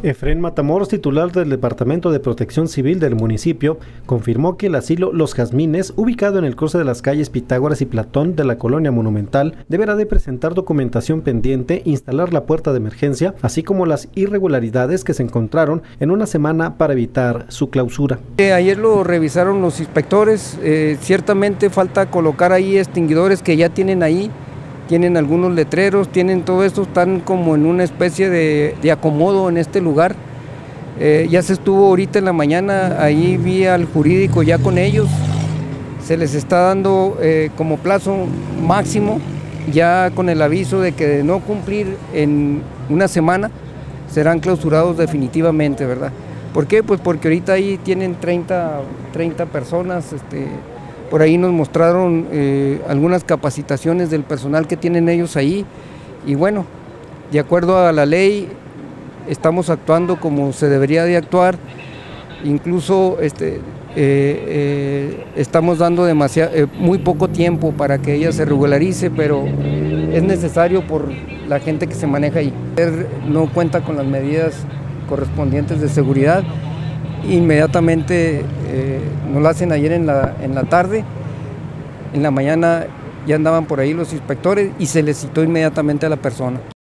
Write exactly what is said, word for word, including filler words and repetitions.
Efrén Matamoros, titular del Departamento de Protección Civil del municipio, confirmó que el asilo Los Jazmines, ubicado en el cruce de las calles Pitágoras y Platón de la colonia Monumental, deberá de presentar documentación pendiente, instalar la puerta de emergencia, así como las irregularidades que se encontraron en una semana para evitar su clausura. Eh, ayer lo revisaron los inspectores, eh, ciertamente falta colocar ahí extinguidores que ya tienen ahí, tienen algunos letreros, tienen todo esto, están como en una especie de, de acomodo en este lugar. Eh, ya se estuvo ahorita en la mañana, ahí vi al jurídico ya con ellos, se les está dando eh, como plazo máximo, ya con el aviso de que de no cumplir en una semana, serán clausurados definitivamente, ¿verdad? ¿Por qué? Pues porque ahorita ahí tienen treinta, treinta personas, este, por ahí nos mostraron eh, algunas capacitaciones del personal que tienen ellos ahí y bueno, de acuerdo a la ley estamos actuando como se debería de actuar, incluso este, eh, eh, estamos dando demasiado, eh, muy poco tiempo para que ella se regularice, pero es necesario por la gente que se maneja ahí. No cuenta con las medidas correspondientes de seguridad. Inmediatamente eh, nos la hacen ayer en la, en la tarde, en la mañana ya andaban por ahí los inspectores y se les citó inmediatamente a la persona.